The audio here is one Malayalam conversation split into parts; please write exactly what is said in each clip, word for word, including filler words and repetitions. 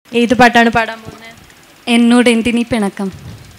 ഏത് പാട്ടാണ് പാടാൻ പോകുന്നത്? എന്നോട് എന്തിനീ പിണക്കം.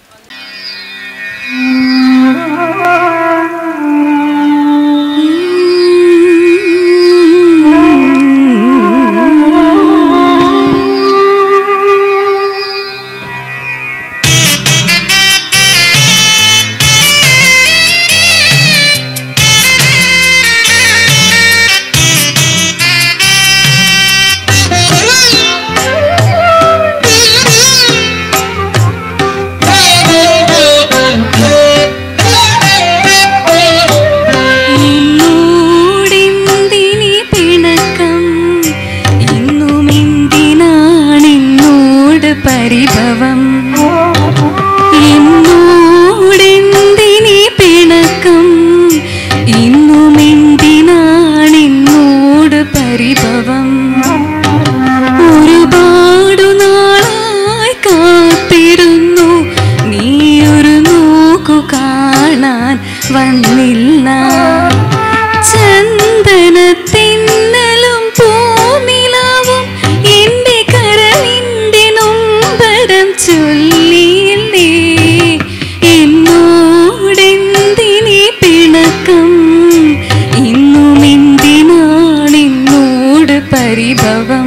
പരിഭവം എന്നോടെന്തിനീ പിണക്കം, ഇന്നും എന്തിനാണെന്നോട് പരിഭവം. ഒരുപാടു നാളായി കാത്തിരുന്നു, നീയൊരു നോക്കു കാണാൻ വന്നില്ല. ചന്ദനത്തിന്നലും പൂനിലാവും എൻ്റെ കരളിൻ്റെ നൊമ്പരം ചൊല്ലിയില്ലേ. എന്നോടെന്തിനീ പിണക്കം, ഇന്നും എന്തിനാണെന്നോട് പരിഭവം.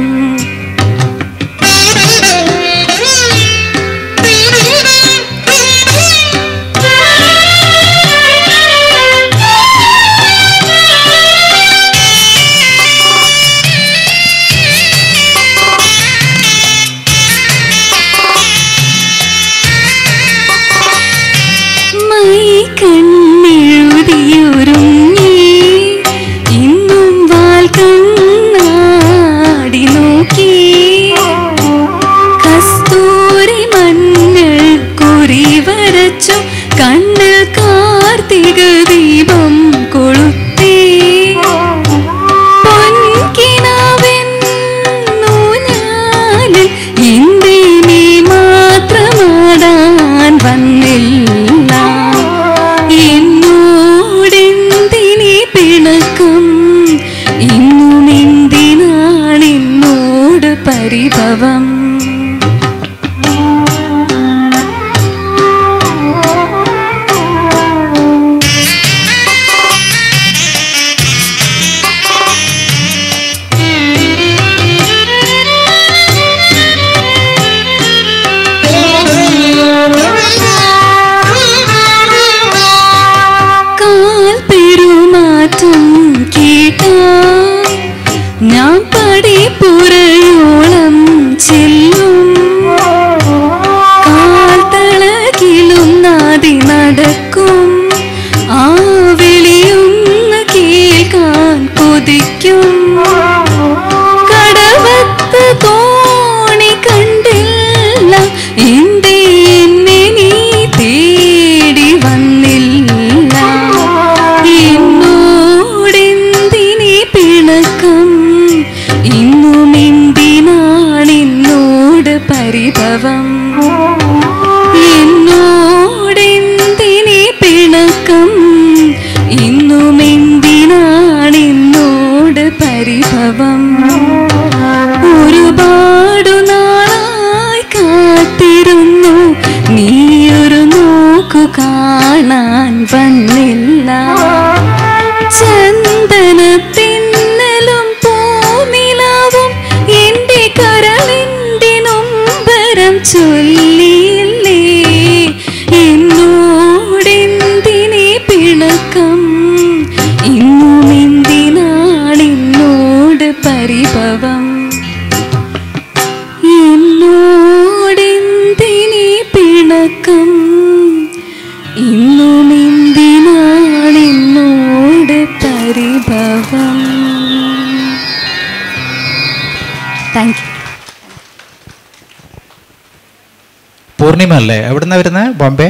കണ്ണെഴുതിയൊരുങ്ങി ഇന്നും വാൽ കണ്ണാടി നോക്കി, കസ്തൂരി മഞ്ഞൾ കുറി വരച്ചു കണ്ണിൽ കാർത്തിക ദീപം കൊളുത്തി. പൊൻകിനാവെന്നൂഞ്ഞാലിൽ എന്തേ നീ മാത്രമാടാൻ വന്നില്ല. എന്നോടെന്തിനീ പിണക്കം, ഇന്നും എന്തിനാണെന്നോട് പരിഭവം. ഞാൻ പടിപ്പുറയോളം ചെല്ലും, കാൽത്തളകിലും നാടി നടക്കും. ആ വിളിയൊന്ന് കേൾക്കാൻ കൊതിക്കും. കടവത്ത് തോണി കണ്ടില്ല, എന്തേ എന്നെ നീ തേടി വന്നില്ല. എന്നോടെന്തിനീ പിണക്കം, ഇന്നും എന്തിനാണെന്നോട് പരിഭവം. എന്നോടെന്തിനീ പിണക്കം, ഇന്നും എന്തിനാണെന്നോട് പരിഭവം. ഒരുപാടു നാളായി കാത്തിരുന്നു, നീയൊരു നോക്കു കാണാൻ വന്നില്ല. ചന്ദനത്തിന്നലും പൂനിലാവും എൻ്റെ കരളിൻ്റെ നൊമ്പരം ചൊല്ലിയില്ലേ. എന്നോടെന്തിനീ പിണക്കം, ഇന്നും എന്തിനാണെന്നോട് പരിഭവം. എന്നോടെന്തിനീ പിണക്കം, ഇന്നും എന്തിനാണെന്നോട് പരിഭവം. Thank you. പൂർണിമ അല്ലേ? എവിടുന്നാ വരുന്നത്? Bombay?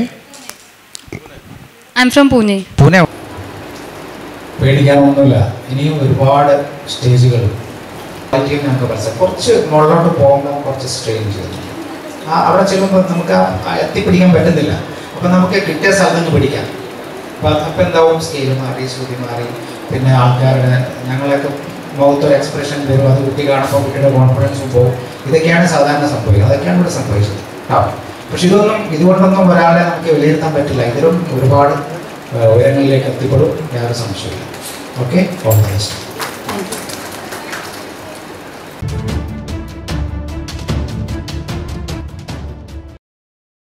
I am from Pune. Pune. പേടിക്കാനൊന്നുമില്ല, ഇനിയും ഒരുപാട് സ്റ്റേജുകൾ. ഞങ്ങൾക്ക് മനസ്സിലായി കുറച്ച് മുകളിലോട്ട് പോകുമ്പോൾ കുറച്ച് സ്ട്രെയിൻ ചെയ്യുന്നു. ആ അവിടെ ചെല്ലുമ്പോൾ നമുക്ക് എത്തിപ്പിടിക്കാൻ പറ്റുന്നില്ല. അപ്പം നമുക്ക് കിട്ടിയ സ്ഥലത്ത് നിന്ന് പിടിക്കാം. അപ്പം അപ്പം എന്താവും, സ്കെയിൽ മാറി, ശ്രുതി മാറി, പിന്നെ ആൾക്കാരുടെ ഞങ്ങളൊക്കെ മുഖത്തൊരു എക്സ്പ്രഷൻ വരും. അത് കുട്ടി കാണുമ്പോൾ കുട്ടിയുടെ കോൺഫിഡൻസും പോകും. ഇതൊക്കെയാണ് സാധാരണ സംഭവിക്കുന്നത്. അതൊക്കെയാണ് ഇവിടെ സംഭവിച്ചത് കേട്ടോ. പക്ഷെ ഇതൊന്നും ഇതുകൊണ്ടൊന്നും ഒരാളെ നമുക്ക് വിലയിരുത്താൻ പറ്റില്ല. ഇതിലും ഒരുപാട് ഉയരങ്ങളിലേക്ക് എത്തിപ്പെടും, യാതൊരു സംശയമില്ല. Okay, all the best.